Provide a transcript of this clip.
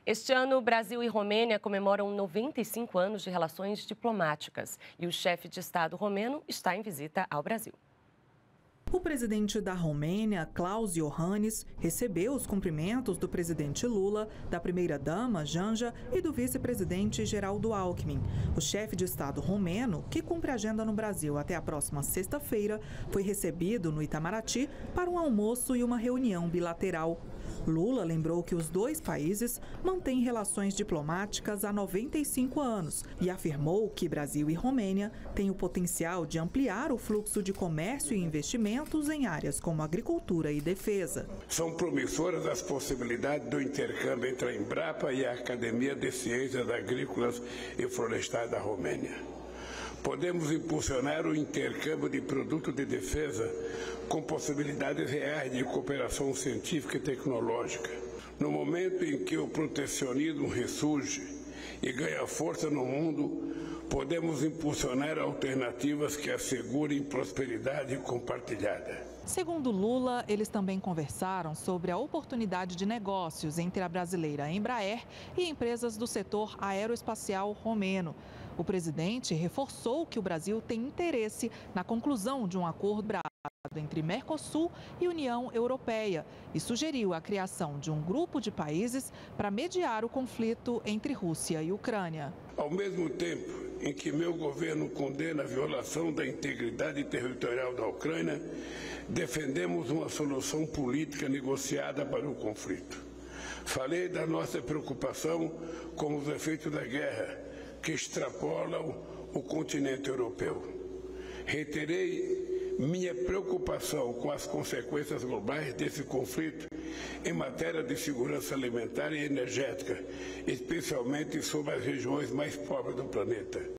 Este ano, Brasil e Romênia comemoram 95 anos de relações diplomáticas e o chefe de Estado romeno está em visita ao Brasil. O presidente da Romênia, Klaus Iohannis, recebeu os cumprimentos do presidente Lula, da primeira-dama, Janja, e do vice-presidente Geraldo Alckmin. O chefe de Estado romeno, que cumpre agenda no Brasil até a próxima sexta-feira, foi recebido no Itamaraty para um almoço e uma reunião bilateral. Lula lembrou que os dois países mantêm relações diplomáticas há 95 anos e afirmou que Brasil e Romênia têm o potencial de ampliar o fluxo de comércio e investimentos em áreas como agricultura e defesa. São promissoras as possibilidades do intercâmbio entre a Embrapa e a Academia de Ciências Agrícolas e Florestais da Romênia. Podemos impulsionar o intercâmbio de produtos de defesa com possibilidades reais de cooperação científica e tecnológica. No momento em que o protecionismo ressurge e ganha força no mundo, podemos impulsionar alternativas que assegurem prosperidade compartilhada. Segundo Lula, eles também conversaram sobre a oportunidade de negócios entre a brasileira Embraer e empresas do setor aeroespacial romeno. O presidente reforçou que o Brasil tem interesse na conclusão de um acordo entre Mercosul e União Europeia e sugeriu a criação de um grupo de países para mediar o conflito entre Rússia e Ucrânia. Ao mesmo tempo em que meu governo condena a violação da integridade territorial da Ucrânia, defendemos uma solução política negociada para o conflito. Falei da nossa preocupação com os efeitos da guerra, que extrapolam o continente europeu. Reiterei minha preocupação com as consequências globais desse conflito em matéria de segurança alimentar e energética, especialmente sobre as regiões mais pobres do planeta.